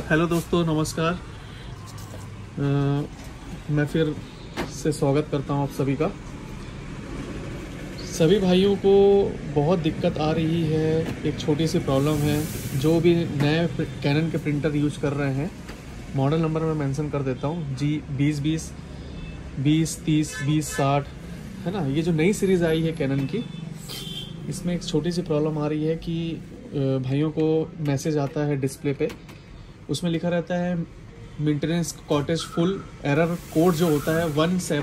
Hello दोस्तों, नमस्कार। मैं फिर से स्वागत करता हूं आप सभी का। सभी भाइयों को बहुत दिक्कत आ रही है। एक छोटी सी प्रॉब्लम है। जो भी नए कैनन के प्रिंटर यूज कर रहे हैं, मॉडल नंबर मैं मेंशन कर देता हूं, G2020, 2030, 2060 है ना। ये जो नई सीरीज़ आई है कैनन की, इसमें एक छोटी सी प्रॉब्लम आ रही है कि भाइयों को मैसेज आता है डिस्प्ले पे, उसमें लिखा रहता है maintenance cartridge full, error code जो होता है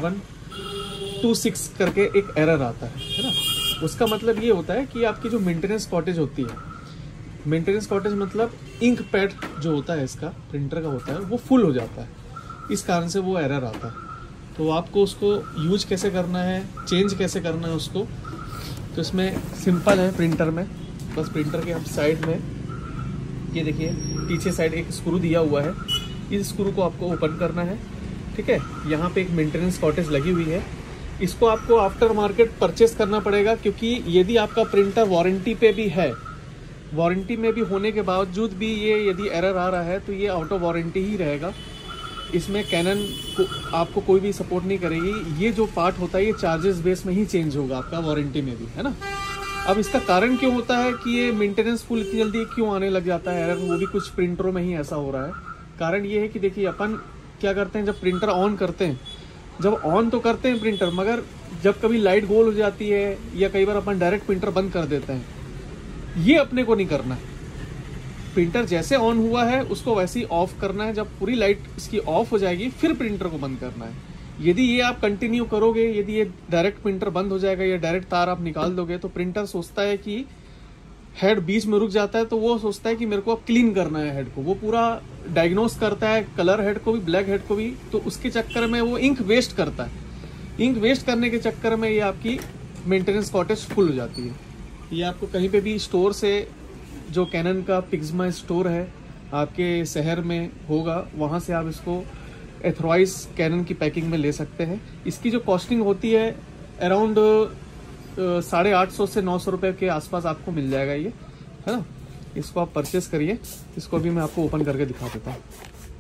1726 करके एक एरर आता है ना। उसका मतलब ये होता है कि आपकी जो मेंटेनेंस कॉटेज होती है, मेंटेनेंस कॉटेज मतलब इंक पैड जो होता है इसका प्रिंटर का होता है, वो फुल हो जाता है। इस कारण से वो एरर आता है। तो आपको उसको यूज कैसे करना है, चेंज कैसे करना है उसको, तो इसमें सिंपल है। प्रिंटर में बस प्रिंटर के हम साइड में ये देखिए पीछे साइड एक स्क्रू दिया हुआ है। इस स्क्रू को आपको ओपन करना है, ठीक है। यहाँ पे एक मेंटेनेंस कॉटेज लगी हुई है। इसको आपको आफ्टर मार्केट परचेस करना पड़ेगा, क्योंकि यदि आपका प्रिंटर वारंटी पे भी है, वारंटी में भी होने के बावजूद भी ये यदि एरर आ रहा है तो ये आउट ऑफ वारंटी ही रहेगा। इसमें कैनन को आपको कोई भी सपोर्ट नहीं करेगी। ये जो पार्ट होता है ये चार्जेस बेस में ही चेंज होगा आपका, वारंटी में भी, है ना। अब इसका कारण क्यों होता है कि ये मेंटेनेंस फुल इतनी जल्दी क्यों आने लग जाता है एरर, वो भी कुछ प्रिंटरों में ही ऐसा हो रहा है। कारण ये है कि देखिए अपन क्या करते हैं, जब प्रिंटर ऑन करते हैं, जब ऑन तो करते हैं प्रिंटर, मगर जब कभी लाइट गोल हो जाती है या कई बार अपन डायरेक्ट प्रिंटर बंद कर देते हैं। ये अपने को नहीं करना है। प्रिंटर जैसे ऑन हुआ है उसको वैसे ही ऑफ करना है। जब पूरी लाइट इसकी ऑफ हो जाएगी फिर प्रिंटर को बंद करना है। यदि ये आप कंटिन्यू करोगे, यदि ये डायरेक्ट प्रिंटर बंद हो जाएगा या डायरेक्ट तार आप निकाल दोगे, तो प्रिंटर सोचता है कि हेड बीच में रुक जाता है, तो वो सोचता है कि मेरे को अब क्लीन करना है हेड को। वो पूरा डायग्नोस करता है, कलर हेड को भी, ब्लैक हेड को भी। तो उसके चक्कर में वो इंक वेस्ट करता है। इंक वेस्ट करने के चक्कर में ये आपकी मेंटेनेंस कॉटेज फुल हो जाती है। ये आपको कहीं पे भी स्टोर से, जो कैनन का पिग्मा स्टोर है आपके शहर में होगा, वहाँ से आप इसको एथोराइज कैनन की पैकिंग में ले सकते हैं। इसकी जो कॉस्टिंग होती है अराउंड 850 से 900 रुपये के आसपास आपको मिल जाएगा ये, है ना। इसको आप परचेस करिए। इसको भी मैं आपको ओपन करके दिखा देता हूँ।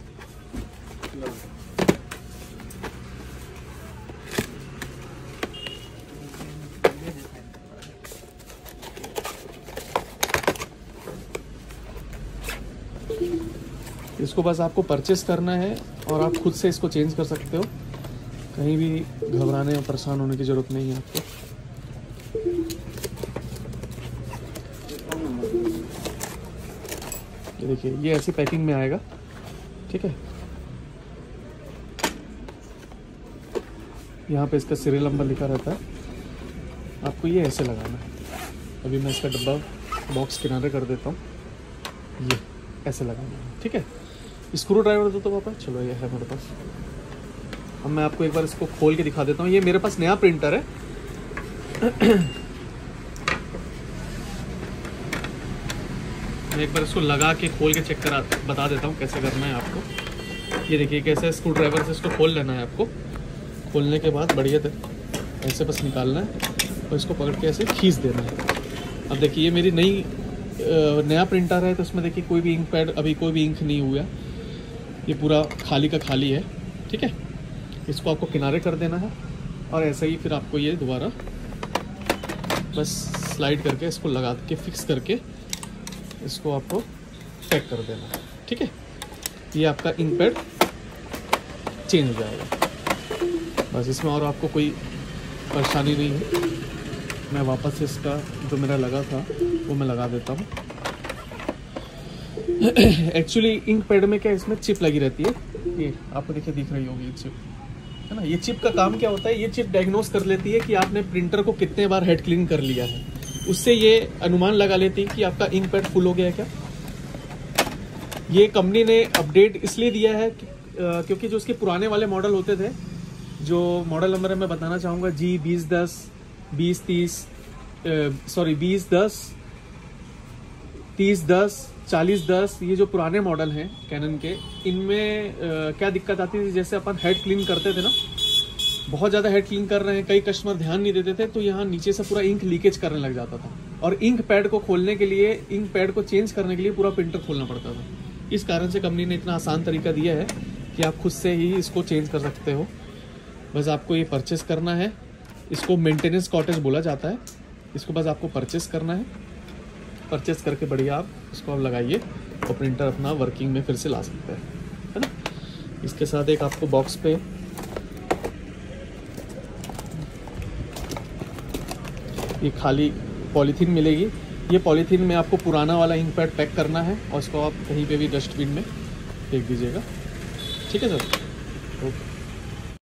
इसको बस आपको परचेस करना है और आप खुद से इसको चेंज कर सकते हो। कहीं भी घबराने या परेशान होने की जरूरत नहीं है आपको। ये देखिए, ये ऐसी पैकिंग में आएगा, ठीक है। यहाँ पे इसका सीरियल नंबर लिखा रहता है। आपको ये ऐसे लगाना है। अभी मैं इसका डब्बा बॉक्स किनारे कर देता हूँ। ये ऐसे लगाना है, ठीक है। स्क्रू ड्राइवर दो तो पापा, चलो ये है मेरे पास। अब मैं आपको एक बार इसको खोल के दिखा देता हूँ। ये मेरे पास नया प्रिंटर है। मैं एक बार इसको लगा के खोल के चेक करा बता देता हूँ कैसे करना है आपको। ये देखिए कैसे स्क्रू ड्राइवर से इसको खोल लेना है आपको। खोलने के बाद बढ़िया ऐसे बस निकालना है और इसको पकड़ के ऐसे खींच देना है। अब देखिए ये मेरी नया प्रिंटर है, तो इसमें देखिए कोई भी इंक पैड, अभी कोई भी इंक नहीं हुआ। ये पूरा खाली का खाली है, ठीक है। इसको आपको किनारे कर देना है और ऐसे ही फिर आपको ये दोबारा बस स्लाइड करके इसको लगा के फिक्स करके इसको आपको पैक कर देना है, ठीक है। ये आपका इंक पैड चेंज हो जाएगा। बस इसमें और आपको कोई परेशानी नहीं है। मैं वापस से इसका जो मेरा लगा था वो मैं लगा देता हूँ। एक्चुअली इंक पैड में क्या, इसमें चिप लगी रहती है। ये आपको देखिए दिख रही होगी ये चिप, है ना। ये चिप का काम क्या होता है, ये चिप डायग्नोस कर लेती है कि आपने प्रिंटर को कितने बार हेड क्लीन कर लिया है। उससे ये अनुमान लगा लेती है कि आपका इंक पैड फुल हो गया है क्या। ये कंपनी ने अपडेट इसलिए दिया है क्योंकि जो उसके पुराने वाले मॉडल होते थे, जो मॉडल नंबर मैं बताना चाहूँगा G2010, 2010, 3010, 4010, ये जो पुराने मॉडल हैं कैनन के, इनमें क्या दिक्कत आती थी, जैसे अपन हेड क्लीन करते थे ना, बहुत ज़्यादा हेड क्लीन कर रहे हैं, कई कस्टमर ध्यान नहीं देते थे, तो यहाँ नीचे से पूरा इंक लीकेज करने लग जाता था। और इंक पैड को खोलने के लिए, इंक पैड को चेंज करने के लिए पूरा प्रिंटर खोलना पड़ता था। इस कारण से कंपनी ने इतना आसान तरीका दिया है कि आप खुद से ही इसको चेंज कर सकते हो। बस आपको ये परचेस करना है, इसको मेंटेनेंस कॉटेज बोला जाता है। इसको बस आपको परचेस करना है, परचेस करके बढ़िया आप इसको आप लगाइए और प्रिंटर अपना वर्किंग में फिर से ला सकते हैं, है ना। इसके साथ एक आपको बॉक्स पे ये खाली पॉलीथीन मिलेगी। ये पॉलीथीन में आपको पुराना वाला इंक पैड पैक करना है और इसको आप कहीं पे भी डस्टबिन में फेंक दीजिएगा, ठीक है सर। ओके।